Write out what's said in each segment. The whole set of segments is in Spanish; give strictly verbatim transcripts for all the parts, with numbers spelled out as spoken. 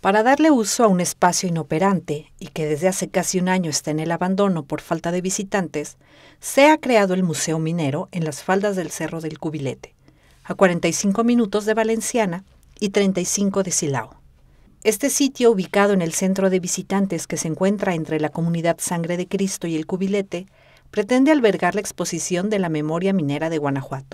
Para darle uso a un espacio inoperante y que desde hace casi un año está en el abandono por falta de visitantes, se ha creado el Museo Minero en las faldas del Cerro del Cubilete, a cuarenta y cinco minutos de Valenciana y treinta y cinco de Silao. Este sitio, ubicado en el centro de visitantes que se encuentra entre la comunidad Sangre de Cristo y el Cubilete, pretende albergar la exposición de la memoria minera de Guanajuato.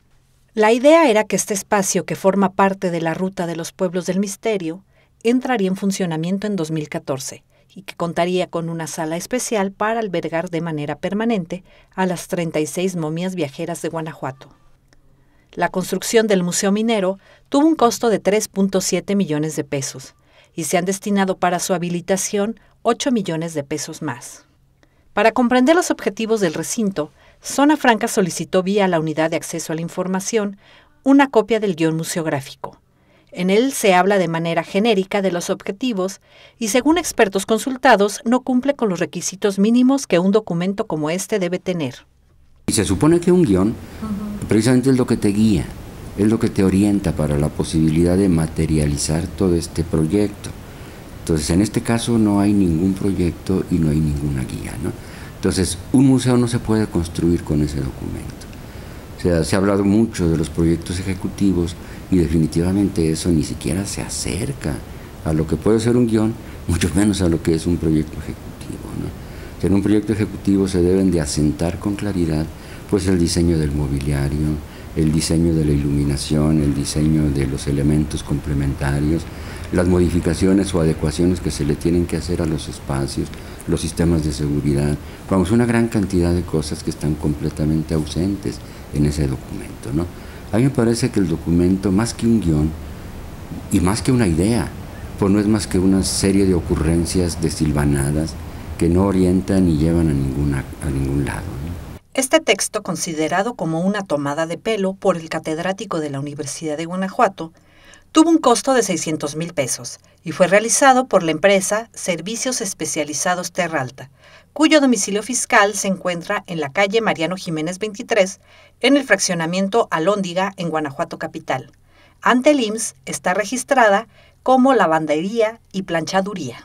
La idea era que este espacio, que forma parte de la Ruta de los Pueblos del Misterio, entraría en funcionamiento en dos mil catorce y que contaría con una sala especial para albergar de manera permanente a las treinta y seis momias viajeras de Guanajuato. La construcción del Museo Minero tuvo un costo de tres punto siete millones de pesos y se han destinado para su habilitación ocho millones de pesos más. Para comprender los objetivos del recinto, Zona Franca solicitó vía la Unidad de Acceso a la Información una copia del guión museográfico. En él se habla de manera genérica de los objetivos y, según expertos consultados, no cumple con los requisitos mínimos que un documento como este debe tener. Y se supone que un guión uh-huh. precisamente es lo que te guía, es lo que te orienta para la posibilidad de materializar todo este proyecto. Entonces, en este caso no hay ningún proyecto y no hay ninguna guía, ¿no? Entonces, un museo no se puede construir con ese documento. O sea, se ha hablado mucho de los proyectos ejecutivos y definitivamente eso ni siquiera se acerca a lo que puede ser un guión, mucho menos a lo que es un proyecto ejecutivo, ¿no? O sea, en un proyecto ejecutivo se deben de asentar con claridad pues el diseño del mobiliario, el diseño de la iluminación, el diseño de los elementos complementarios, las modificaciones o adecuaciones que se le tienen que hacer a los espacios, los sistemas de seguridad, vamos, una gran cantidad de cosas que están completamente ausentes en ese documento, ¿no? A mí me parece que el documento, más que un guión y más que una idea, pues no es más que una serie de ocurrencias desilvanadas que no orientan ni llevan a, ninguna, a ningún lado, ¿no? Este texto, considerado como una tomada de pelo por el catedrático de la Universidad de Guanajuato, tuvo un costo de seiscientos mil pesos y fue realizado por la empresa Servicios Especializados Terralta, cuyo domicilio fiscal se encuentra en la calle Mariano Jiménez veintitrés, en el fraccionamiento Alhóndiga, en Guanajuato capital. Ante el I M S S está registrada como lavandería y planchaduría.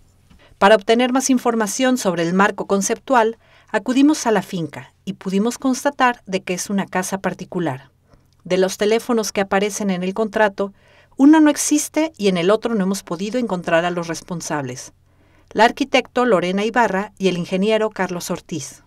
Para obtener más información sobre el marco conceptual, acudimos a la finca y pudimos constatar de que es una casa particular. De los teléfonos que aparecen en el contrato, uno no existe y en el otro no hemos podido encontrar a los responsables. La arquitecto Lorena Ibarra y el ingeniero Carlos Ortiz.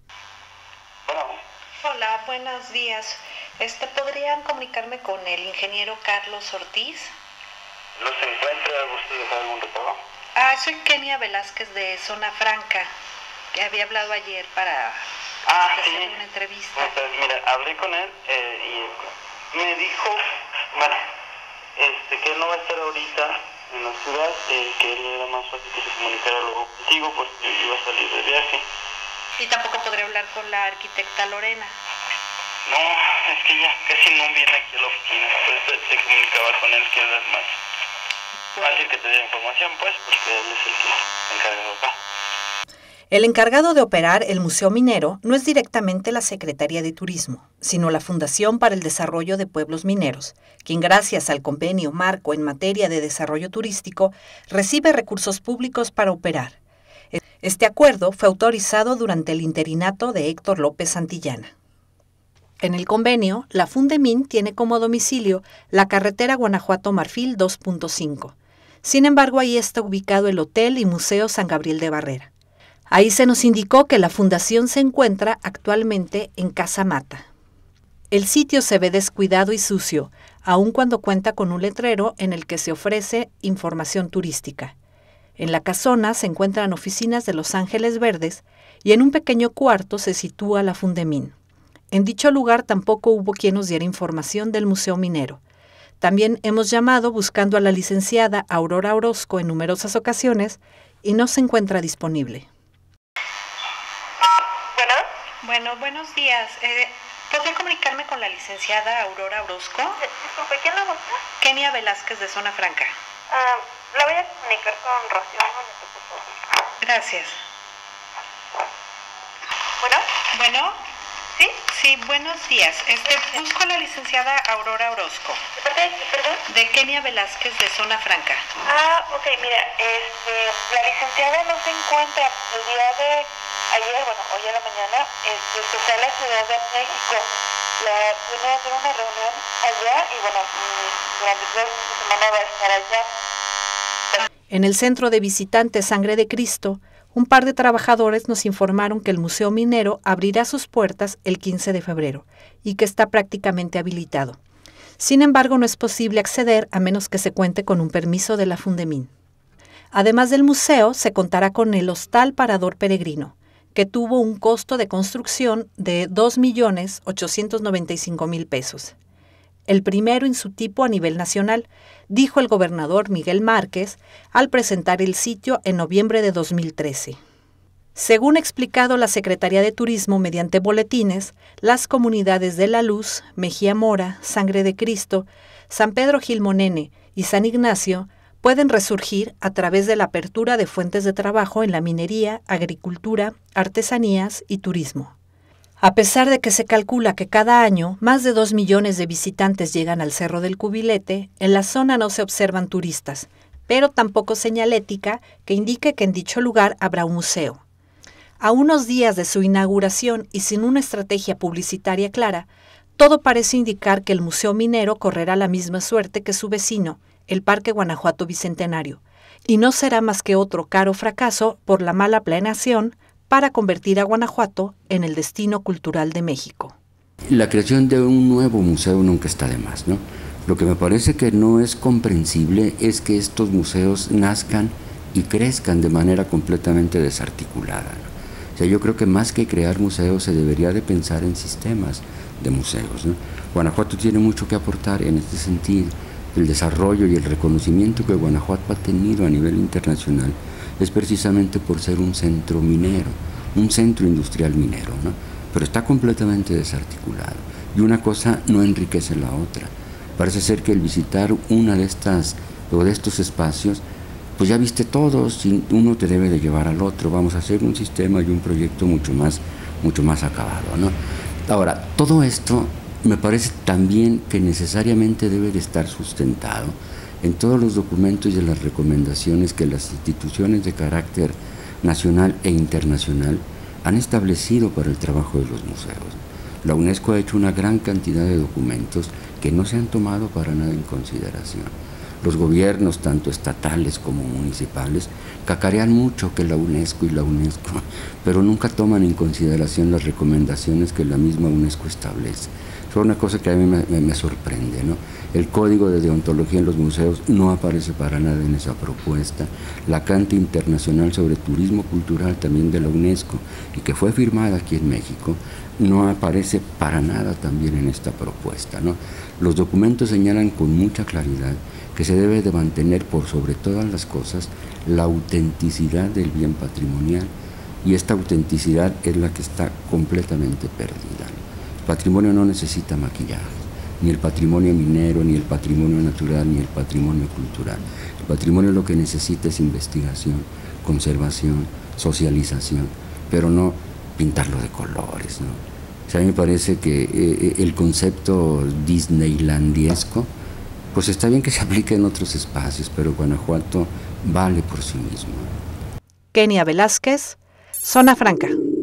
Hola, buenos días. Este, ¿podrían comunicarme con el ingeniero Carlos Ortiz? ¿No se encuentra? ¿Usted dejar algún recado? Ah, soy Kenia Velázquez de Zona Franca, que había hablado ayer para ah, hacer sí. una entrevista. Entonces, mira, hablé con él eh, y me dijo, bueno, este, que él no va a estar ahorita en la ciudad, eh, que él era más fácil que se comunicara luego contigo porque yo iba a salir de viaje. ¿Y tampoco podré hablar con la arquitecta Lorena? No, es que ya casi no viene aquí a la oficina, por eso te comunicaba con él, que era más fácil que te diera información, pues, porque él es el que se encarga de acá. El encargado de operar el Museo Minero no es directamente la Secretaría de Turismo, sino la Fundación para el Desarrollo de Pueblos Mineros, quien gracias al convenio marco en materia de desarrollo turístico recibe recursos públicos para operar. Este acuerdo fue autorizado durante el interinato de Héctor López Santillana. En el convenio, la Fundemin tiene como domicilio la carretera Guanajuato-Marfil dos punto cinco. Sin embargo, ahí está ubicado el Hotel y Museo San Gabriel de Barrera. Ahí se nos indicó que la fundación se encuentra actualmente en Casa Mata. El sitio se ve descuidado y sucio, aun cuando cuenta con un letrero en el que se ofrece información turística. En la casona se encuentran oficinas de Los Ángeles Verdes y en un pequeño cuarto se sitúa la Fundemin. En dicho lugar tampoco hubo quien nos diera información del Museo Minero. También hemos llamado buscando a la licenciada Aurora Orozco en numerosas ocasiones y no se encuentra disponible. Bueno, buenos días. Eh, ¿Podría comunicarme con la licenciada Aurora Orozco? Disculpe, ¿quién la busca? Kenia Velázquez de Zona Franca. Uh, la voy a comunicar con Rocío. Un momento, por favor. Gracias. Bueno. Bueno. ¿Sí? Sí, buenos días. Este, busco a la licenciada Aurora Orozco. ¿De parte de quién, perdón? De Kenia Velázquez, de Zona Franca. Ah, ok, mira, este, la licenciada no se encuentra. El día de ayer, bueno, hoy a la mañana, este, se fue a la Ciudad de México. La tiene a hacer una reunión allá y bueno, durante toda esta semana va a estar allá. En el Centro de Visitantes Sangre de Cristo, un par de trabajadores nos informaron que el Museo Minero abrirá sus puertas el quince de febrero y que está prácticamente habilitado. Sin embargo, no es posible acceder a menos que se cuente con un permiso de la Fundemin. Además del museo, se contará con el Hostal Parador Peregrino, que tuvo un costo de construcción de dos millones ochocientos noventa y cinco mil pesos. El primero en su tipo a nivel nacional, dijo el gobernador Miguel Márquez al presentar el sitio en noviembre de dos mil trece. Según ha explicado la Secretaría de Turismo mediante boletines, las comunidades de La Luz, Mejía Mora, Sangre de Cristo, San Pedro Gilmonene y San Ignacio pueden resurgir a través de la apertura de fuentes de trabajo en la minería, agricultura, artesanías y turismo. A pesar de que se calcula que cada año más de dos millones de visitantes llegan al Cerro del Cubilete, en la zona no se observan turistas, pero tampoco señalética que indique que en dicho lugar habrá un museo. A unos días de su inauguración y sin una estrategia publicitaria clara, todo parece indicar que el Museo Minero correrá la misma suerte que su vecino, el Parque Guanajuato Bicentenario, y no será más que otro caro fracaso por la mala planeación para convertir a Guanajuato en el destino cultural de México. La creación de un nuevo museo nunca está de más, ¿no? Lo que me parece que no es comprensible es que estos museos nazcan y crezcan de manera completamente desarticulada, ¿no? O sea, yo creo que más que crear museos se debería de pensar en sistemas de museos, ¿no? Guanajuato tiene mucho que aportar en este sentido. El desarrollo y el reconocimiento que Guanajuato ha tenido a nivel internacional es precisamente por ser un centro minero, un centro industrial minero, ¿no? Pero está completamente desarticulado y una cosa no enriquece la otra. Parece ser que el visitar una de estas o de estos espacios, pues ya viste todos y uno te debe de llevar al otro. Vamos a hacer un sistema y un proyecto mucho más, mucho más acabado, ¿no? Ahora, todo esto me parece también que necesariamente debe de estar sustentado en todos los documentos y en las recomendaciones que las instituciones de carácter nacional e internacional han establecido para el trabajo de los museos. La UNESCO ha hecho una gran cantidad de documentos que no se han tomado para nada en consideración. Los gobiernos, tanto estatales como municipales, cacarean mucho que la UNESCO y la UNESCO, pero nunca toman en consideración las recomendaciones que la misma UNESCO establece. Es una cosa que a mí me, me, me sorprende, ¿no? El código de deontología en los museos no aparece para nada en esa propuesta. La Carta Internacional sobre Turismo Cultural, también de la UNESCO, y que fue firmada aquí en México, no aparece para nada también en esta propuesta, ¿no? Los documentos señalan con mucha claridad que se debe de mantener por sobre todas las cosas la autenticidad del bien patrimonial, y esta autenticidad es la que está completamente perdida, ¿no? El patrimonio no necesita maquillaje, ni el patrimonio minero, ni el patrimonio natural, ni el patrimonio cultural. El patrimonio lo que necesita es investigación, conservación, socialización, pero no pintarlo de colores, ¿no? O sea, a mí me parece que eh, el concepto disneylandiesco, pues está bien que se aplique en otros espacios, pero Guanajuato vale por sí mismo. Kenia Velázquez, Zona Franca.